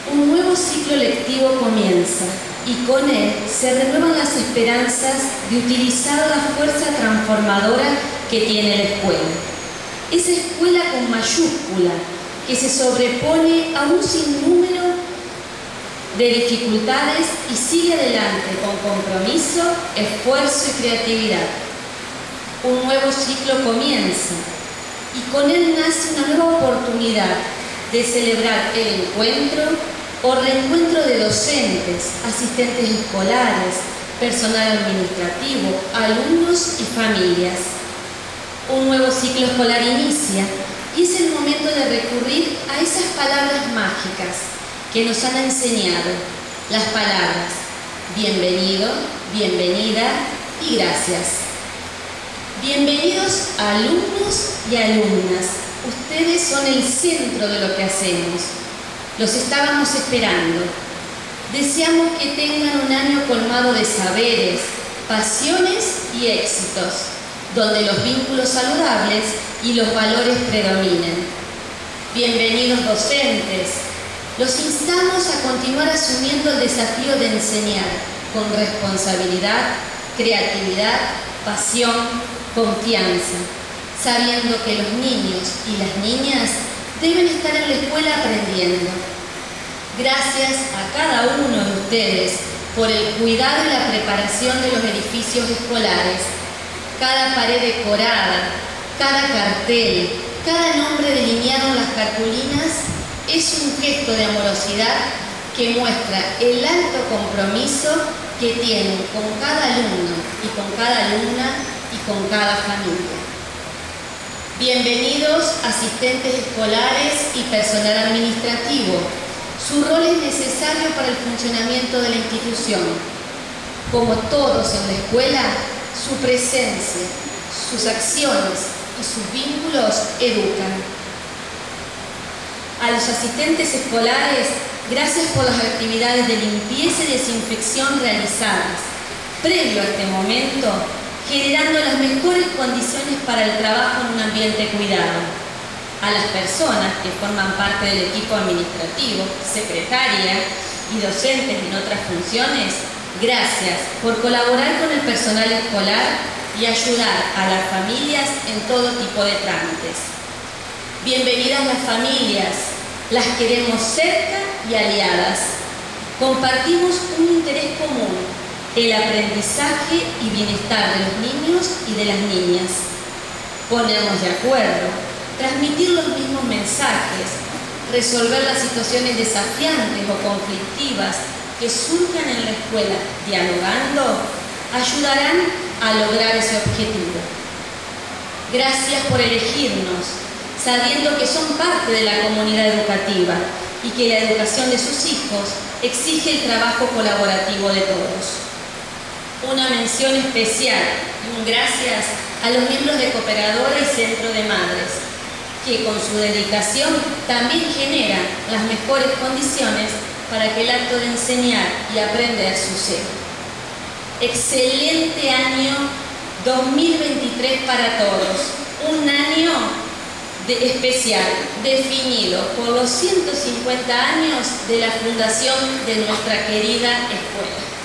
Un nuevo ciclo lectivo comienza y con él se renuevan las esperanzas de utilizar la fuerza transformadora que tiene la escuela. Esa escuela con mayúscula que se sobrepone a un sinnúmero de dificultades y sigue adelante con compromiso, esfuerzo y creatividad. Un nuevo ciclo comienza y con él nace una nueva oportunidad de celebrar el encuentro o reencuentro de docentes, asistentes escolares, personal administrativo, alumnos y familias. Un nuevo ciclo escolar inicia y es el momento de recurrir a esas palabras mágicas que nos han enseñado, las palabras bienvenido, bienvenida y gracias. Bienvenidos alumnos y alumnas. Ustedes son el centro de lo que hacemos. Los estábamos esperando. Deseamos que tengan un año colmado de saberes, pasiones y éxitos, donde los vínculos saludables y los valores predominen. Bienvenidos docentes. Los instamos a continuar asumiendo el desafío de enseñar con responsabilidad, creatividad, pasión, confianza, sabiendo que los niños y las niñas deben estar en la escuela aprendiendo. Gracias a cada uno de ustedes por el cuidado y la preparación de los edificios escolares. Cada pared decorada, cada cartel, cada nombre delineado en las cartulinas es un gesto de amorosidad que muestra el alto compromiso que tienen con cada alumno y con cada alumna y con cada familia. Bienvenidos asistentes escolares y personal administrativo. Su rol es necesario para el funcionamiento de la institución. Como todos en la escuela, su presencia, sus acciones y sus vínculos educan. A los asistentes escolares, gracias por las actividades de limpieza y desinfección realizadas previo a este momento, generando las mejores condiciones para el trabajo en un ambiente cuidado. A las personas que forman parte del equipo administrativo, secretaria y docentes en otras funciones, gracias por colaborar con el personal escolar y ayudar a las familias en todo tipo de trámites. Bienvenidas las familias, las queremos cerca y aliadas. Compartimos un interés común, el aprendizaje y bienestar de los niños y de las niñas. Ponernos de acuerdo, transmitir los mismos mensajes, resolver las situaciones desafiantes o conflictivas que surjan en la escuela dialogando, ayudarán a lograr ese objetivo. Gracias por elegirnos, sabiendo que son parte de la comunidad educativa y que la educación de sus hijos exige el trabajo colaborativo de todos. Una mención especial y un gracias a los miembros de Cooperadora y Centro de Madres, que con su dedicación también generan las mejores condiciones para que el acto de enseñar y aprender suceda. Excelente año 2023 para todos, un año especial, definido por los 150 años de la fundación de nuestra querida escuela.